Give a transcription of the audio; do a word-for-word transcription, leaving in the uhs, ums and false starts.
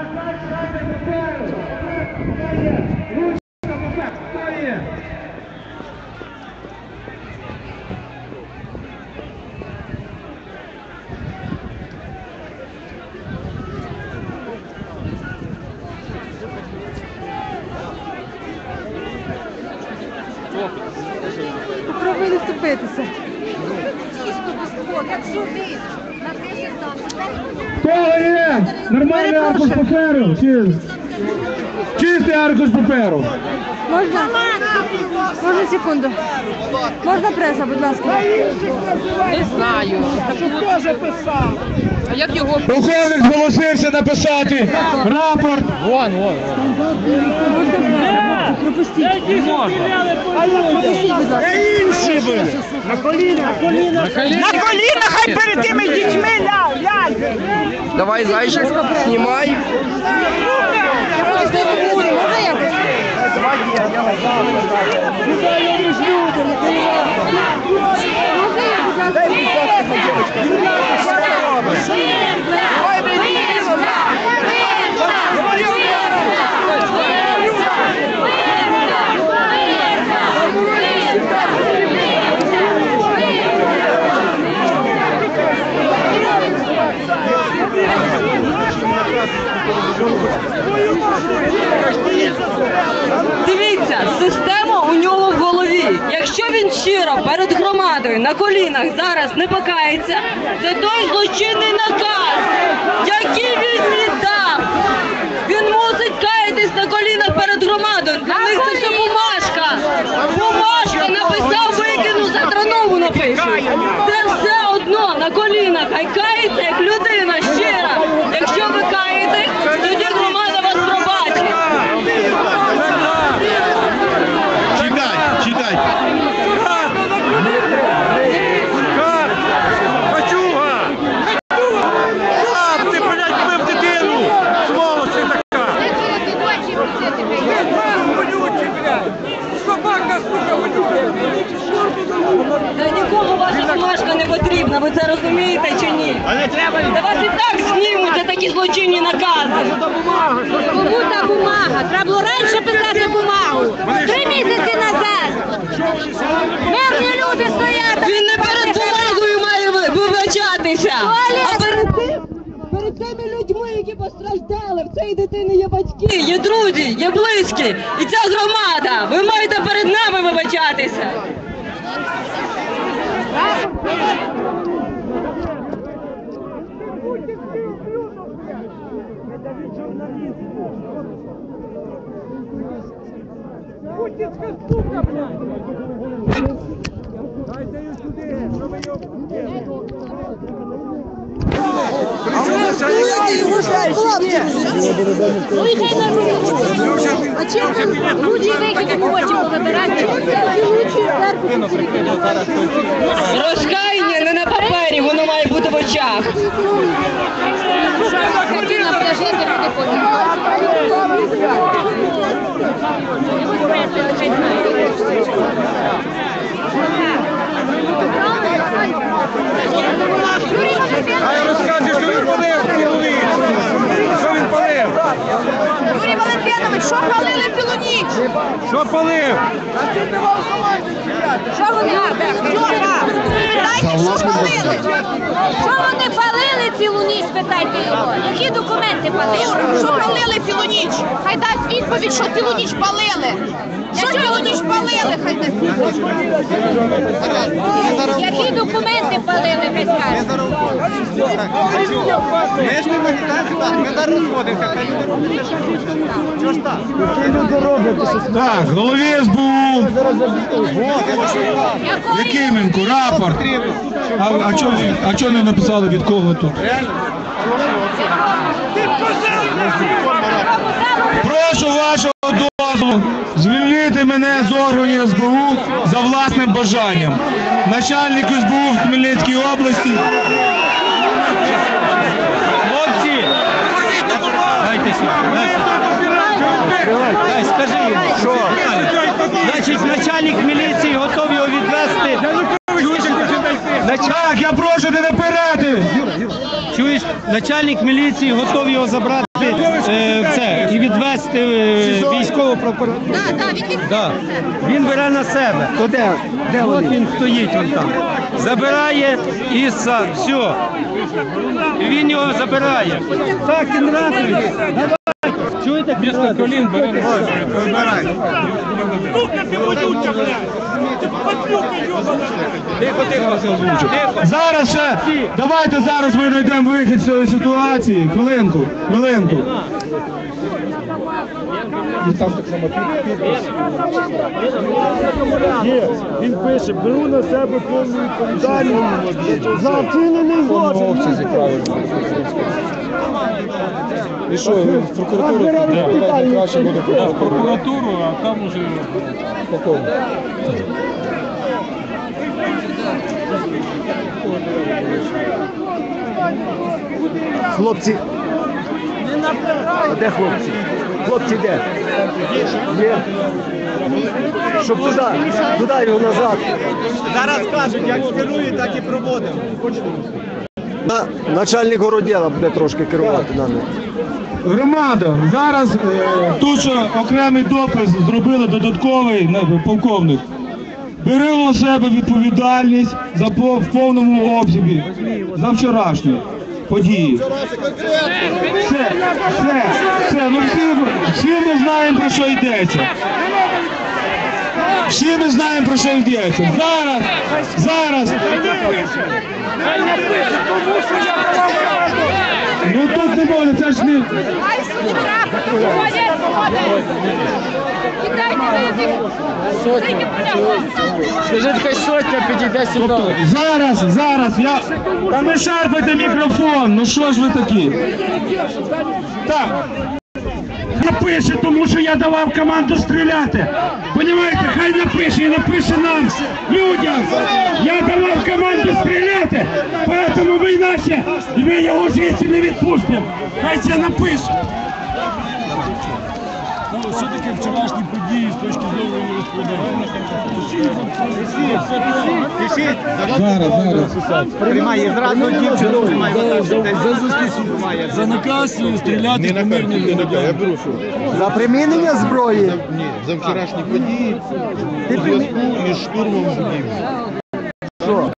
Попробуй не вступитися. Кого є? Нормальний аркуш паперу? Чи... Чистий аркуш паперу? Можна? Можна секунду? Можна преса, будь ласка? Не знаю. Хто писав? А як його? Полковник зголосився написати рапорт. Вон, вон. Пропустіть. Не можна. Пропустіть, будь ласка. Інші були. На коліна, на коліна. На коліна, хай перед тими дітьми ляг. Давай, зайчик, знімай. Можна якось? Дивіться, система у нього в голові. Якщо він щиро перед громадою на колінах зараз не покається, це той злочинний наказ, який він віддав. Він мусить каятись на колінах перед громадою. Для них це все бумажка. Бумажка написав, викинув, завтра нову напише. Це все одно на колінах. Хай кається як людина щира. Якщо ви каєтесь, тоді громада вас пробачить. Читай, читай. Качуга! Ти, блядь, бив дитину! Сволочі така! Собака, сука, Та нікому ваша бумажка не потрібна, ви це розумієте чи ні? А не треба! Та вас і так знімуть за такі злочинні накази. Кому та бумага? Треба було раніше писати бумагу. Три місяці назад. Мирні люди стоять. Він не перед бумагою має ви- вибачатися. А перед тим, перед тими людьми, які постраждали, в цієї дитини є батьки, є друзі, є близькі. І ця громада. Ви маєте перед нами вибачатися. Путінська сука, блядь! Дайте її сюди, що ви його... А чим люди вихідні хочемо забирати? Розкаяння не на папері, воно має бути в очах. Хотіла прожити, люди потім. Хай розкаже, що він палив цілу ніч! Що він палив? Юрій Валентинович, що палили цілу ніч? Що палив? Що вони Питайте, що палили? Що вони палили цілу ніч, питайте його. Які документи палили? Що палили цілу ніч? Хай дасть відповідь, що цілу ніч палили. Що цілу ніч палили, хай дасть відповідь. Які документи палили, хай скаже. Ми ж не так, ми зараз розходимося, хай люди роблять. Що ж так? Так, голові ес бе у. Якименко, рапорт. А, а чого а чого не написали від кого тут? Прошу вашого дозволу звільнити мене з органів ес бе у за власним бажанням. Начальник ес бе у в Хмельницькій області. Хлопці! Дайте сюди. Дай, скажи йому. Що? Значить, начальник міліції готовий його відвезти. Так, я прошу не напереди. Чуєш, начальник міліції готовий його забрати е, вести е, військову прокуратуру. Так, так, він від... Да. Він бере на себе. То де? Де От він стоїть вон там. Забирає і все. все. І він його забирає. Так, Кінратович. Давай. Чуєте, Місто колін бере на себе. Вибирай. Тихо, тихо, тихо. Зараз ще, давайте зараз ми знайдемо вихід з цієї ситуації. Хвилинку, хвилинку. Є, він пише, беру на себе повну відповідальність за вчинений злочин. І що, в прокуратуру краще буде В прокуратуру, а там уже... Хлопці, а де хлопці? Хлопці де? Є. Щоб туди, туди його назад. Зараз кажуть, як скерує, так і проводимо. На, начальник городіла буде трошки керувати нами. Громада, зараз е, тут ще окремий допис зробили додатковий на- полковник. Бери на себе відповідальність за по- в повному обсязі за вчорашні події. Все, все, все, ну всі, всі ми знаємо, про що йдеться. Всі ми знаємо, про що йдеться. Зараз, зараз. Ну тут не буде, це ж не... Ай, сучка! Молодець, молодець! Кидайте вийди! Сотня! Скажіть, хай сотня підійде сюди. Тобто зараз, зараз, я... Та не шарпайте мікрофон, ну що ж ви такі? Так. Напише, тому що я давав команду стріляти. Понімаєте, хай напише і напише нам, людям. Я давав команду стріляти, тому ви наші, і ми його звідси не відпустимо. Хай це напише. Все-таки вчорашні події з точки зору Зараз, зараз. Приймає зразу дівчину, приймає. За наказ стріляти по мирним людям. Я беру що? За примінення зброї. Ні, за вчорашні події у зв'язку із штурмом будівлі.